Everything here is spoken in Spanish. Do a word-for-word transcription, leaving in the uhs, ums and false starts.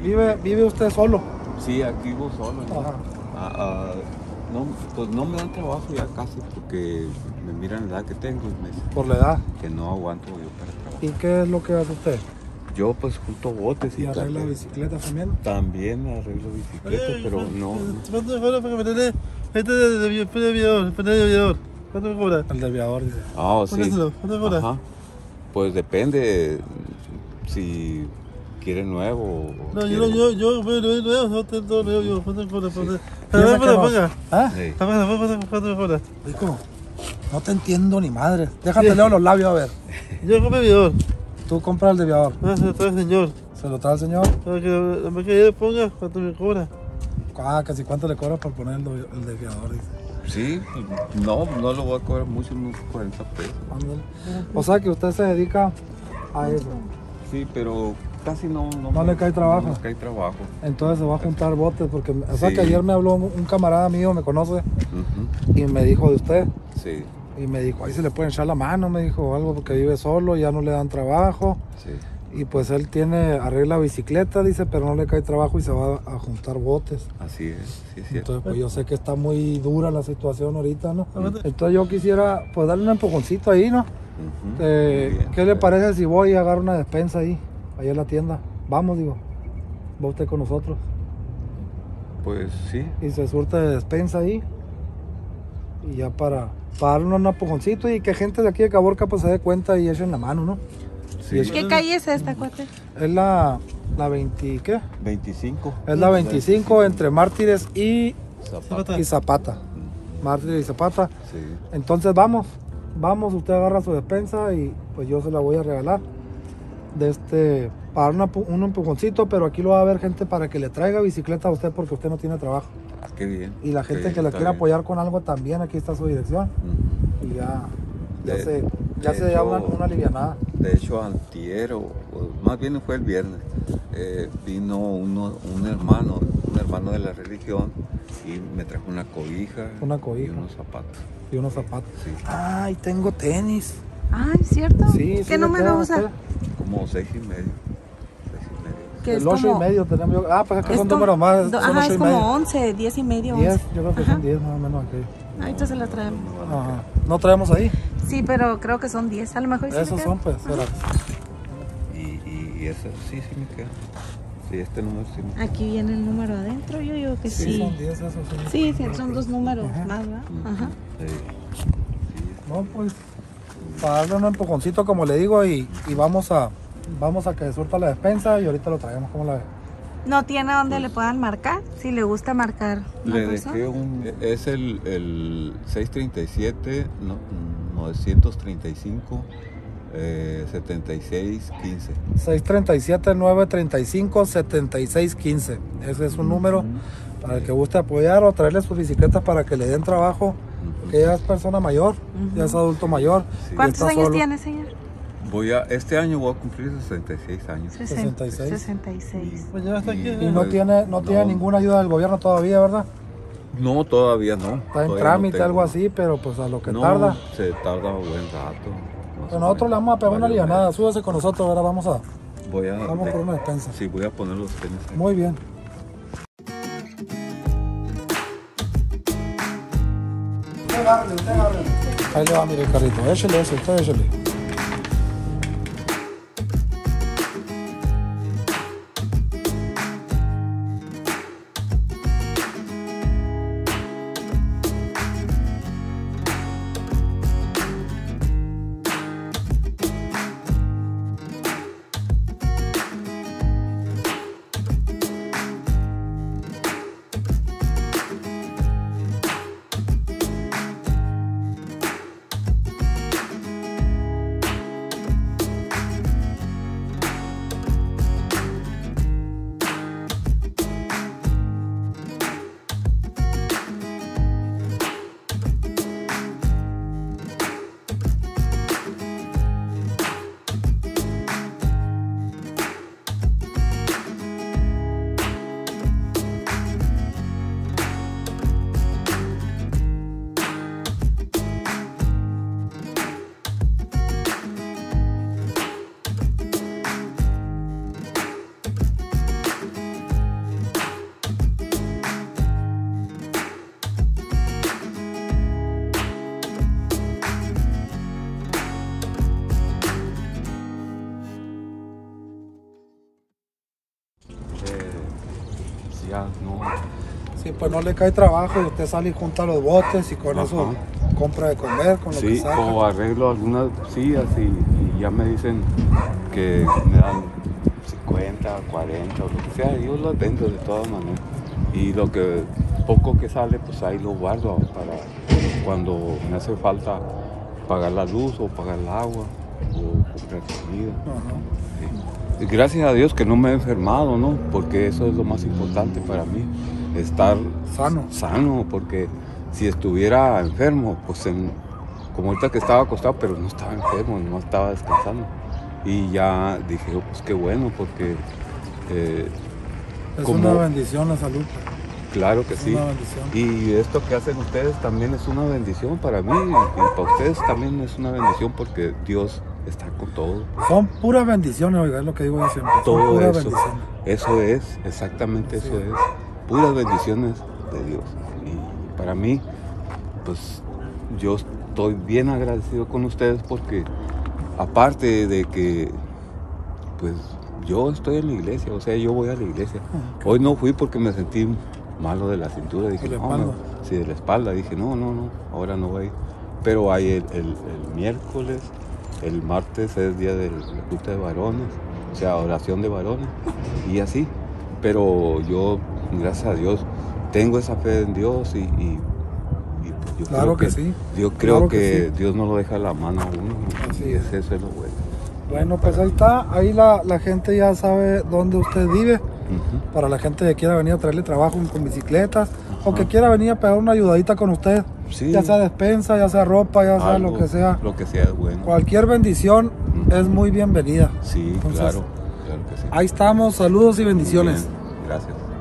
¿Vive, vive usted solo? Sí, aquí vivo solo. ¿No? Ajá. Ah, ah, no, pues no me dan trabajo ya casi porque me miran la edad que tengo y me dicen Por la edad. que no aguanto yo para trabajar. ¿Y qué es lo que hace usted? Yo pues junto botes y, ¿Y arregla tal. bicicletas también? También arreglo bicicletas, pero no. ¿Cuánto me cobra para que me dé este de aviador? ¿Cuánto me cobra? El desviador, dice. Ah, sí. ¿Cuánto me cobra? Ajá. Pues depende si quiere nuevo o No, quiere... yo no, yo, yo, yo, yo, yo, no tengo, yo, yo, ¿cuánto me cobra? ¿Cuánto ¿Y eso qué me no? paga? ¿Ah? Sí. ¿Cuánto me cobra? Rico, no te entiendo ni madre. Déjate leo los labios a ver. Yo compro aviador. Tú compras el desviador. Ah, se lo trae el señor. ¿Se lo trae el señor? Para que la máquina le ponga, ¿cuánto me cobra? Ah, casi cuánto le cobras por poner el, do- el desviador, dice. Sí, no, no lo voy a cobrar mucho, unos cuarenta pesos. Ándale. O sea que usted se dedica a eso. Sí, pero casi no... No, No le cae trabajo. No le cae trabajo. Entonces se va a juntar botes porque, o sea Sí. que ayer me habló un un camarada mío, me conoce, Ujú. y me dijo de usted. Sí, Y me dijo, ahí se le puede echar la mano, me dijo algo porque vive solo, ya no le dan trabajo. sí. Y pues él tiene, arregla bicicleta, dice, pero no le cae trabajo y se va a juntar botes. Así es, sí es cierto. Entonces pues yo sé que está muy dura la situación ahorita, ¿no? Ujú. Entonces yo quisiera pues darle un empujoncito ahí, ¿no? Ujú. Eh, Muy bien. ¿Qué le parece si voy y agarro una despensa ahí, allá en la tienda? Vamos, digo, va usted con nosotros. Pues sí, Y se surte de despensa ahí. Y ya para, para darle un empujoncito y que gente de aquí de Caborca pues se dé cuenta y echen la mano, ¿no? sí. es- ¿Qué calle es esta, cuate? Es la, la veinte, ¿qué? veinticinco. Es la veinticinco entre Mártires y, Zapata. y Zapata. Mártires y Zapata. Sí. Entonces vamos, vamos, usted agarra su despensa y pues yo se la voy a regalar. De este, para una pu- un empujoncito, pero aquí lo va a haber gente para que le traiga bicicleta a usted porque usted no tiene trabajo. Qué bien. Y la qué gente bien, que la está quiera bien. apoyar con algo también, aquí está su dirección. Ujú. Y ya, ya De- se, ya de se da una, hecho- una alivianada. De hecho, antier, o, o más bien fue el viernes, eh, vino uno, un hermano, un hermano de la religión y me trajo una cobija, Una y cobija. unos zapatos. Y unos zapatos. Sí, Ay, tengo tenis. Ay, ¿cierto? Sí, sí ¿Qué le número queda a usa? usted. como seis y medio. Seis y medio. Que es El ocho como, y medio tenemos yo. Ah, pues es que es son como- números más. do- Son ajá, ocho es y como medio. once, diez y medio, diez, once. yo creo que Ajá. son diez más o menos aquí. Ahorita se la traemos. No, no, Ajá. ¿No traemos ahí? Sí, pero creo que son diez. A lo mejor sí me Esos queda. son, pues. espera. Y, y, y ese sí, sí me queda. Sí, este número sí me queda. Aquí viene el número adentro, yo digo que Sí, sí. son diez, esos sí. Sí, sí, son dos números Ajá. más, ¿verdad? Ajá. Sí. No, pues. Para darle un empujoncito, como le digo, y, y vamos a vamos a que surta la despensa y ahorita lo traemos, como la ve. ¿No tiene donde le puedan marcar? Si le gusta marcar una Le persona. dejé un... Es el, el seiscientos treinta y siete, no, novecientos treinta y cinco, eh, setenta y seis, quince. seis tres siete, nueve tres cinco, siete seis uno cinco. Ese es un número para el que guste apoyar o traerle sus bicicletas para que le den trabajo. Que ya es persona mayor, Ujú. ya es adulto mayor. Sí. y ¿Cuántos está años solo. tiene, señor? Voy a, este año voy a cumplir sesenta y seis años. sesenta y seis. sesenta y seis. Pues ya está aquí. Y no tiene, no tiene No. ninguna ayuda del gobierno todavía, ¿verdad? No, todavía no. Está en todavía no trámite, tengo. algo así, pero pues a lo que No, tarda. se tarda un buen rato. más Pues o nosotros le menos, vamos a pegar una varios lianada. meses. Súbase con nosotros, ahora vamos a. Voy a, Vamos por una despensa. Sí, voy a poner los tenis ahí. Muy bien. Ahí le va, mire el carrito. Échale ese, usted échale. ya no. Sí, pues no le cae trabajo y usted sale y junta los botes y con Ajá. eso compra de comer, con lo que Sí, saca. o arreglo algunas sillas y, y ya me dicen que me dan cincuenta, cuarenta o lo que sea, yo las vendo de todas maneras. Y lo que poco que sale, pues ahí lo guardo para cuando me hace falta pagar la luz o pagar el agua o comprar comida. Ajá. Sí. Y gracias a Dios que no me he enfermado, ¿no? Porque eso es lo más importante para mí, estar Sano. sano, porque si estuviera enfermo, pues en, como ahorita que estaba acostado, pero no estaba enfermo, no estaba descansando. Y ya dije, oh, pues qué bueno, porque eh, Es como- una bendición la salud. claro que Es sí. una bendición. Y esto que hacen ustedes también es una bendición para mí y, y para ustedes también es una bendición porque Dios está con todo. Son puras bendiciones, oiga, es lo que digo yo siempre. Son Todo puras eso, bendiciones. eso es, exactamente Sí. eso es. Puras bendiciones de Dios. Y para mí, pues yo estoy bien agradecido con ustedes porque aparte de que, pues yo estoy en la iglesia, o sea, yo voy a la iglesia. Hoy no fui porque me sentí malo de la cintura, dije, ¿De la no, espalda? no, sí, de la espalda, dije, no, no, no, ahora no voy. Pero hay el, el, el miércoles, el martes es día de la junta de varones, o sea, oración de varones, y así. Pero yo, gracias a Dios, tengo esa fe en Dios y, y, y pues yo Claro creo que que, sí. yo creo Claro que que, sí. Dios no lo deja a la mano a uno, Así y es. es eso es lo bueno. Bueno, pues ahí está. Ahí la, la gente ya sabe dónde usted vive. Ujú. Para la gente que quiera venir a traerle trabajo con bicicletas o Ajá. que quiera venir a pegar una ayudadita con usted. Sí. Ya sea despensa, ya sea ropa, ya sea Algo, lo que sea. Lo que sea es bueno. Cualquier bendición Ujú. es muy bienvenida. Sí, Entonces, claro, claro que sí. Ahí estamos. Saludos y bendiciones. Muy bien, gracias.